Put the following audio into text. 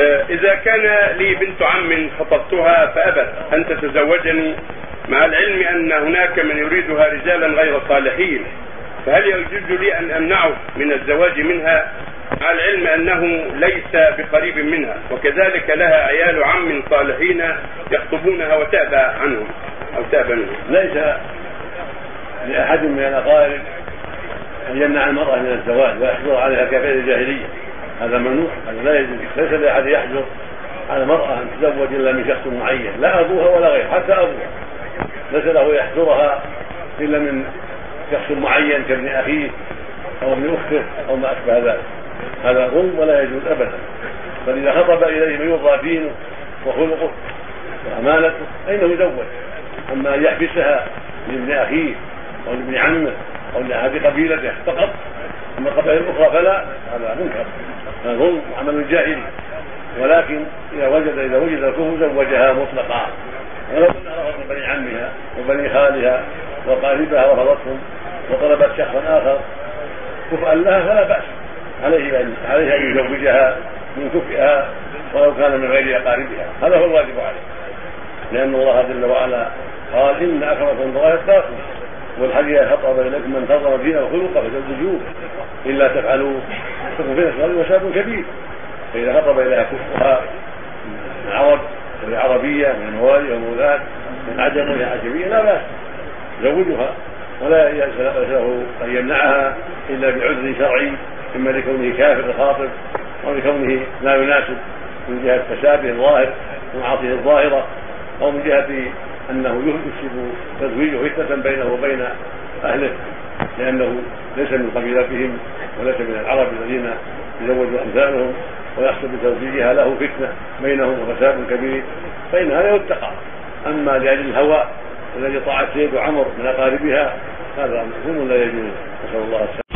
إذا كان لي بنت عم خطبتها فأبت أن تتزوجني مع العلم أن هناك من يريدها رجالا غير صالحين، فهل يجوز لي أن أمنعه من الزواج منها مع العلم أنه ليس بقريب منها، وكذلك لها عيال عم صالحين يخطبونها وتأبى عنهم أو تأبى منهم؟ ليس لأحد من الأقارب أن يمنع المرأة من الزواج ويحجر عليها كفعل الجاهلية، هذا ممنوع، هذا لا يجوز. ليس لأحد يحجر على المرأة أن تزوج إلا من شخص معين، لا أبوها ولا غير، حتى أبوها ليس له يحجرها إلا من شخص معين كابن أخيه أو ابن أخته أو ما أشبه ذلك، هذا ظلم ولا يجوز أبدا. فإذا خطب إليه من يرضى دينه وخلقه وأمانته فإنه يزوج. أما أن يحبسها لابن أخيه أو لابن عمه أو لأحد قبيلته فقط، أما القبائل الأخرى فلا، هذا منكر، هذا ظلم وعمل جاهلي. ولكن إذا وجد الكفر زوجها مطلقا، ولو أنها رفضت بني عمها وبني خالها وقاربها ورفضتهم وطلبت شخصا آخر كفءا لها فلا بأس، عليه أن يزوجها من كفئها ولو كان من غير أقاربها، هذا هو الواجب عليه، لأن الله جل وعلا قال إن أكرمكم عند الله أتقاكم، والحديث خطب إليكم من ترضون دينه وخلقه فزوجوه، إلا تفعلوا تكن فتنة في الأرض وفساد كبير. فإذا خطب إليها كفؤها من العرب وهي عربية من الموالي والمولاة من عجم وهي عجمية لا بأس يزوجها، ولا له أن يمنعها إلا بعذر شرعي، إما لكونه كافر الخاطب أو لكونه لا يناسب من جهة تشابه الظاهر ومعاصيه الظاهرة، أو من جهة أنه يكسب تزويجه فتنة بينه وبين أهله، لأنه ليس من قبيلتهم وليس من العرب الذين يزوجوا أمثالهم، ويحصل بتزويجها له فتنة بينهم وفساد كبير، فإن هذا يتقى. أما لأجل الهوى الذي طاعت سيد عمر من أقاربها هذا مفهوم لا يجوز، نسأل الله السلامة.